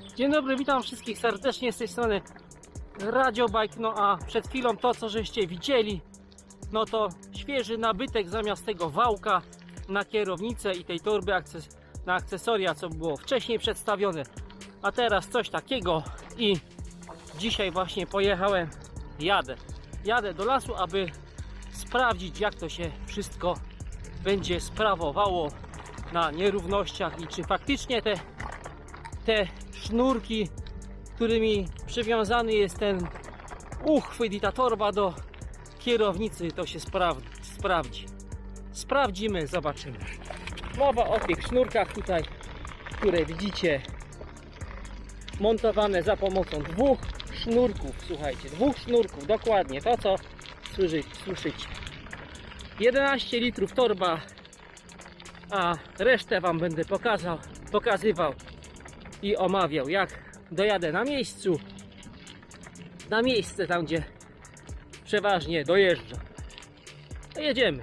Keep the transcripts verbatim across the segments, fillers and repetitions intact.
Dzień dobry, witam wszystkich serdecznie z tej strony Radiobike. No a przed chwilą to, co żeście widzieli, no to świeży nabytek zamiast tego wałka na kierownicę i tej torby akces na akcesoria, co było wcześniej przedstawione. A teraz coś takiego i dzisiaj właśnie pojechałem, jadę, jadę do lasu, aby sprawdzić, jak to się wszystko będzie sprawowało na nierównościach i czy faktycznie te, te sznurki, którymi przywiązany jest ten uchwyt i ta torba do kierownicy, to się spra sprawdzi. Sprawdzimy, zobaczymy. Mowa o tych sznurkach tutaj, które widzicie montowane za pomocą dwóch sznurków. Słuchajcie, dwóch sznurków, dokładnie to, co słyszycie. jedenaście litrów torba, a resztę wam będę pokazał, pokazywał i omawiał, jak dojadę na miejscu, na miejsce tam, gdzie przeważnie dojeżdżam. To jedziemy.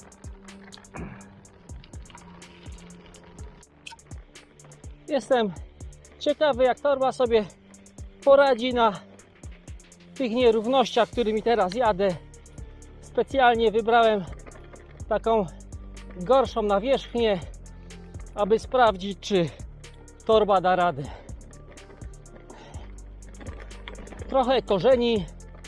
Jestem ciekawy, jak torba sobie poradzi na tych nierównościach, którymi teraz jadę. Specjalnie wybrałem taką gorszą nawierzchnię, aby sprawdzić, czy torba da radę. Trochę korzeni.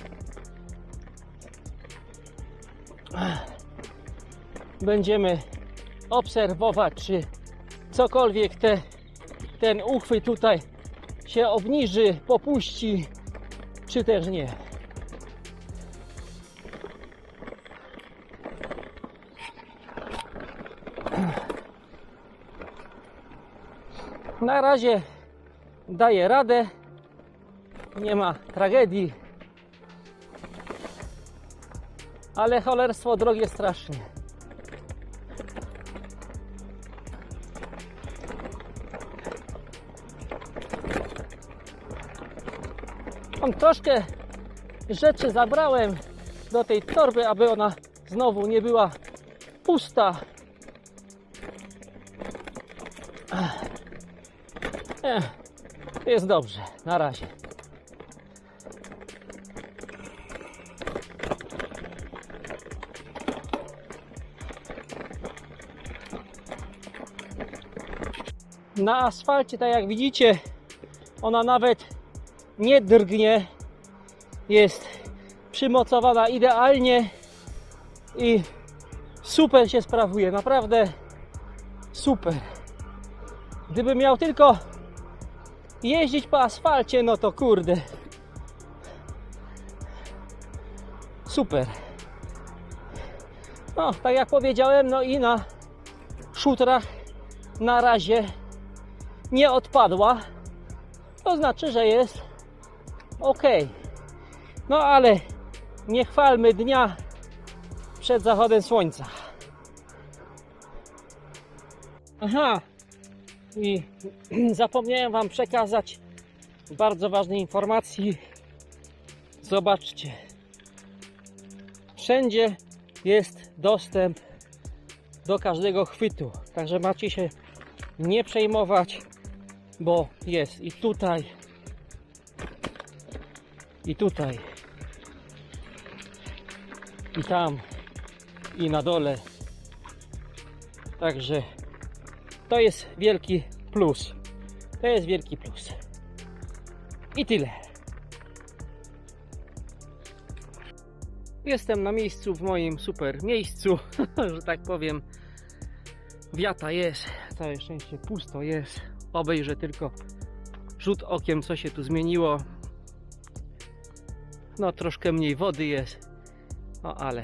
Będziemy obserwować, czy cokolwiek te, ten uchwyt tutaj się obniży, popuści, czy też nie. Na razie daję radę, nie ma tragedii, ale cholerstwo drogie strasznie. Mam troszkę rzeczy zabrałem do tej torby, aby ona znowu nie była pusta. Jest dobrze, na razie. Na asfalcie, tak jak widzicie, ona nawet nie drgnie. Jest przymocowana idealnie i super się sprawuje, naprawdę super. Gdybym miał tylko jeździć po asfalcie, no to kurde, super. No, tak jak powiedziałem, no i na szutrach na razie nie odpadła. To znaczy, że jest ok. No ale nie chwalmy dnia przed zachodem słońca. Aha, i zapomniałem wam przekazać bardzo ważnej informacji. Zobaczcie, wszędzie jest dostęp do każdego chwytu, także macie się nie przejmować, bo jest i tutaj, i tutaj, i tam, i na dole. Także to jest wielki plus. To jest wielki plus. I tyle. Jestem na miejscu, w moim super miejscu, że tak powiem. Wiata jest, całe szczęście pusto jest. Obejrzę tylko rzut okiem, co się tu zmieniło. No troszkę mniej wody jest. No ale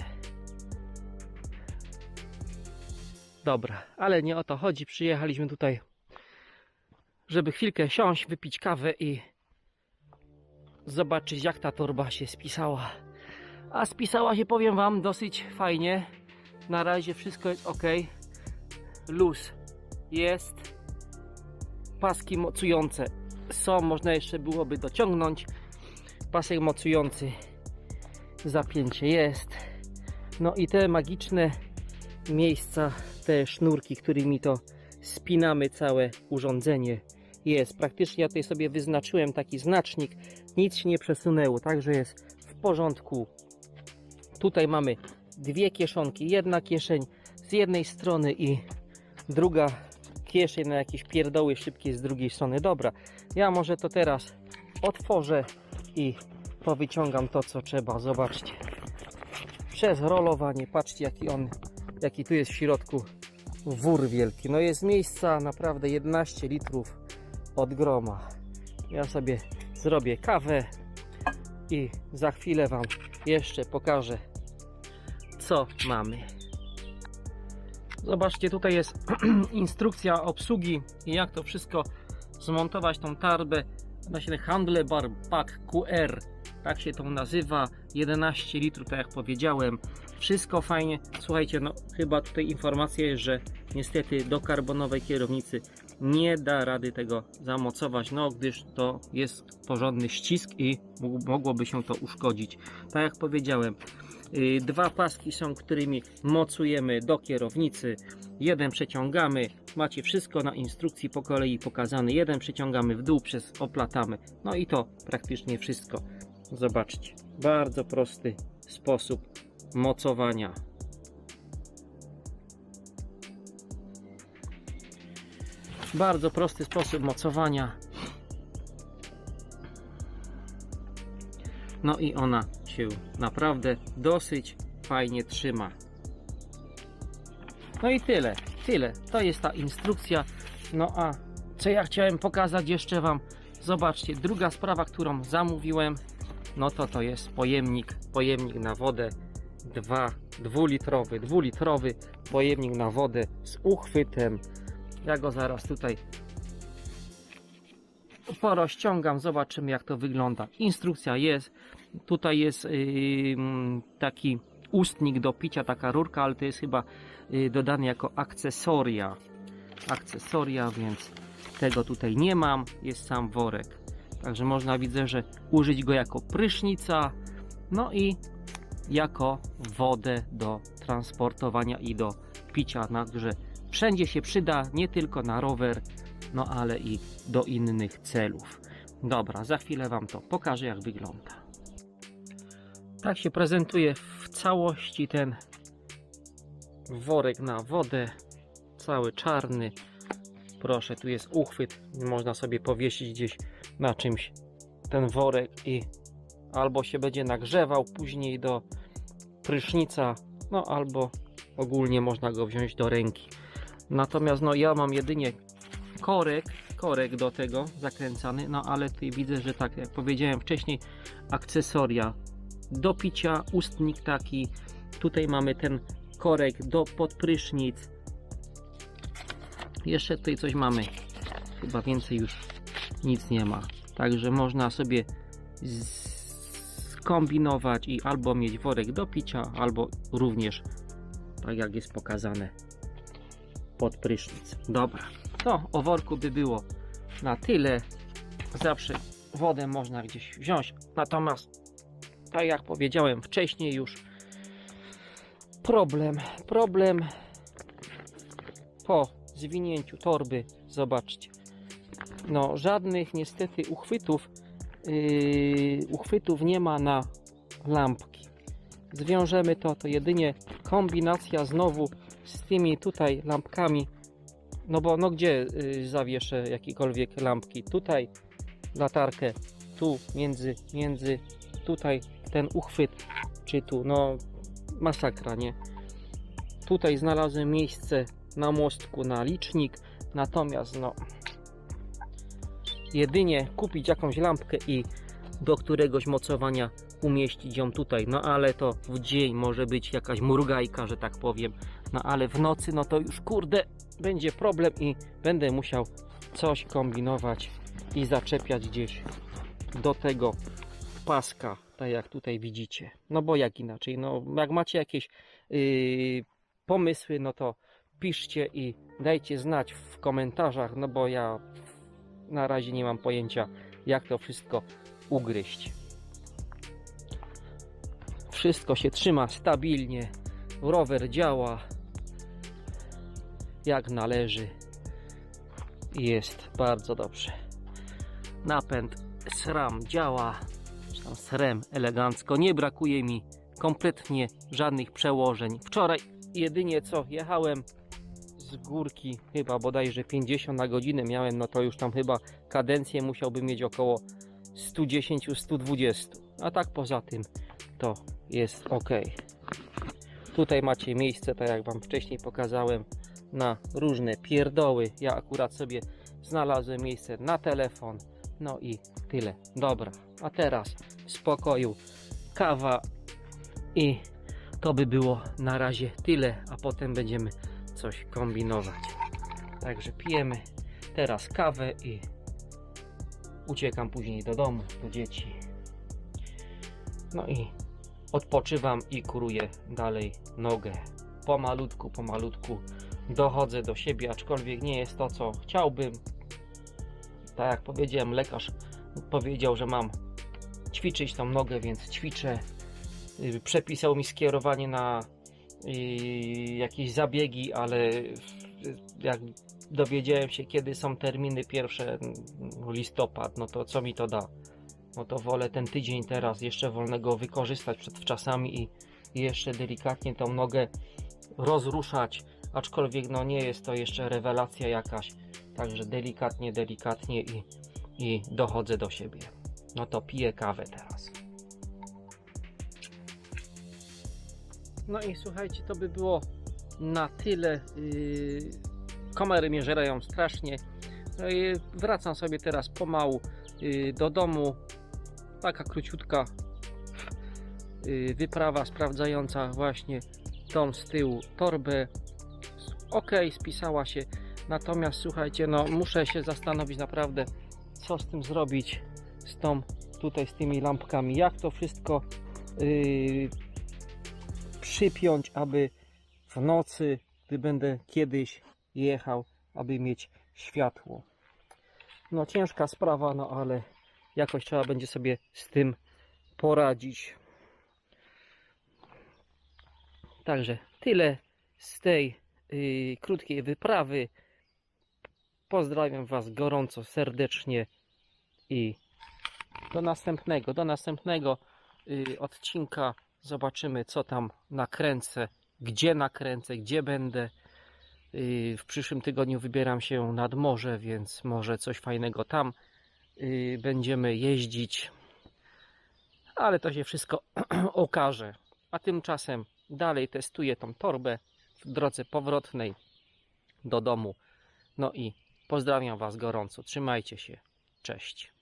dobra, ale nie o to chodzi. Przyjechaliśmy tutaj, żeby chwilkę siąść, wypić kawę i zobaczyć, jak ta torba się spisała. A spisała się, powiem wam, dosyć fajnie. Na razie wszystko jest ok. Luz jest. Paski mocujące są, można jeszcze byłoby dociągnąć. Pasek mocujący, zapięcie jest. No i te magiczne miejsca, te sznurki, którymi to spinamy całe urządzenie, jest. Praktycznie ja tutaj sobie wyznaczyłem taki znacznik, nic się nie przesunęło, także jest w porządku. Tutaj mamy dwie kieszonki, jedna kieszeń z jednej strony i druga kieszeń na jakieś pierdoły szybkie z drugiej strony. Dobra, ja może to teraz otworzę i powyciągam to, co trzeba. Zobaczcie, przez rolowanie, patrzcie jaki on, jaki tu jest w środku wór wielki. No jest miejsca naprawdę jedenaście litrów od groma. Ja sobie zrobię kawę i za chwilę Wam jeszcze pokażę, co mamy. Zobaczcie, tutaj jest instrukcja obsługi i jak to wszystko zmontować, tą tarbę. Właśnie Handlebar Pack Q R, tak się to nazywa, jedenaście litrów, tak jak powiedziałem. Wszystko fajnie. Słuchajcie, no chyba tutaj informacja jest, że niestety do karbonowej kierownicy nie da rady tego zamocować, no gdyż to jest porządny ścisk i mogłoby się to uszkodzić. Tak jak powiedziałem, dwa paski są, którymi mocujemy do kierownicy. Jeden przeciągamy, macie wszystko na instrukcji po kolei pokazane. Jeden przeciągamy w dół, przez oplatamy. No i to praktycznie wszystko. Zobaczcie, bardzo prosty sposób mocowania. Bardzo prosty sposób mocowania. No i ona się naprawdę dosyć fajnie trzyma. No i tyle, tyle. To jest ta instrukcja. No a co ja chciałem pokazać jeszcze Wam? Zobaczcie, druga sprawa, którą zamówiłem, no to to jest pojemnik, pojemnik na wodę dwa, dwulitrowy, dwulitrowy pojemnik na wodę z uchwytem. Ja go zaraz tutaj porozciągam, zobaczymy jak to wygląda. Instrukcja jest, tutaj jest yy, taki ustnik do picia, taka rurka, ale to jest chyba yy, dodane jako akcesoria. Akcesoria, więc tego tutaj nie mam, jest sam worek. Także można, widzę, że użyć go jako prysznica, no i jako wodę do transportowania i do picia, także wszędzie się przyda, nie tylko na rower, no ale i do innych celów. Dobra, za chwilę Wam to pokażę, jak wygląda. Tak się prezentuje w całości ten worek na wodę, cały czarny. Proszę, tu jest uchwyt, można sobie powiesić gdzieś na czymś ten worek i albo się będzie nagrzewał później do prysznica, no albo ogólnie można go wziąć do ręki. Natomiast no ja mam jedynie korek, korek do tego zakręcany, no ale tutaj widzę, że tak jak powiedziałem wcześniej, akcesoria do picia, ustnik taki, tutaj mamy ten korek do podprysznic. Jeszcze tutaj coś mamy, chyba więcej już nic nie ma, także można sobie skombinować i albo mieć worek do picia, albo również tak jak jest pokazane pod prysznic. Dobra, to o worku by było na tyle. Zawsze wodę można gdzieś wziąć, natomiast tak jak powiedziałem wcześniej już, problem, problem po zwinięciu torby, zobaczcie, no żadnych niestety uchwytów yy, uchwytów nie ma na lampki. Zwiążemy to, to jedynie kombinacja znowu z tymi tutaj lampkami, no bo no gdzie yy, zawieszę jakiekolwiek lampki? Tutaj latarkę, tu między, między tutaj ten uchwyt, czy tu, no masakra, nie? Tutaj znalazłem miejsce na mostku na licznik, natomiast no jedynie kupić jakąś lampkę i do któregoś mocowania umieścić ją tutaj, no ale to w dzień może być jakaś mrugajka, że tak powiem, no ale w nocy no to już kurde będzie problem i będę musiał coś kombinować i zaczepiać gdzieś do tego paska, tak jak tutaj widzicie, no bo jak inaczej, no jak macie jakieś yy, pomysły, no to piszcie i dajcie znać w komentarzach, no bo ja na razie nie mam pojęcia, jak to wszystko ugryźć. Wszystko się trzyma stabilnie, rower działa jak należy i jest bardzo dobrze. Napęd SRAM działa, czy tam SRAM elegancko, nie brakuje mi kompletnie żadnych przełożeń. Wczoraj jedynie co jechałem z górki, chyba bodajże pięćdziesiąt na godzinę miałem, no to już tam chyba kadencję musiałbym mieć około sto dziesięć do stu dwudziestu, a tak poza tym to jest ok. Tutaj macie miejsce, tak jak wam wcześniej pokazałem, na różne pierdoły. Ja akurat sobie znalazłem miejsce na telefon, no i tyle. Dobra, a teraz w spokoju kawa i to by było na razie tyle, a potem będziemy coś kombinować. Także pijemy teraz kawę i uciekam później do domu, do dzieci. No i odpoczywam i kuruję dalej nogę. Pomalutku, pomalutku dochodzę do siebie, aczkolwiek nie jest to, co chciałbym. Tak jak powiedziałem, lekarz powiedział, że mam ćwiczyć tą nogę, więc ćwiczę. Przepisał mi skierowanie na jakieś zabiegi, ale jak dowiedziałem się, kiedy są terminy pierwsze, listopad, no to co mi to da? No to wolę ten tydzień teraz jeszcze wolnego wykorzystać przed wczasami i, i jeszcze delikatnie tą nogę rozruszać, aczkolwiek no nie jest to jeszcze rewelacja jakaś, także delikatnie, delikatnie i, i dochodzę do siebie. No to piję kawę teraz. No i słuchajcie, to by było na tyle. Yy, kamery mnie żerają strasznie. No i wracam sobie teraz pomału yy, do domu. Taka króciutka yy, wyprawa sprawdzająca właśnie tą z tyłu torbę. Ok, spisała się. Natomiast słuchajcie, no muszę się zastanowić naprawdę, co z tym zrobić, z tą tutaj, z tymi lampkami. Jak to wszystko yy, przypiąć, aby w nocy, gdy będę kiedyś jechał, aby mieć światło. No ciężka sprawa, no ale jakoś trzeba będzie sobie z tym poradzić. Także tyle z tej yy, krótkiej wyprawy. Pozdrawiam Was gorąco, serdecznie i do następnego, do następnego yy, odcinka. Zobaczymy, co tam nakręcę, gdzie nakręcę, gdzie będę. Yy, w przyszłym tygodniu wybieram się nad morze, więc może coś fajnego tam yy, będziemy jeździć. Ale to się wszystko okaże. A tymczasem dalej testuję tą torbę w drodze powrotnej do domu. No i pozdrawiam Was gorąco. Trzymajcie się. Cześć.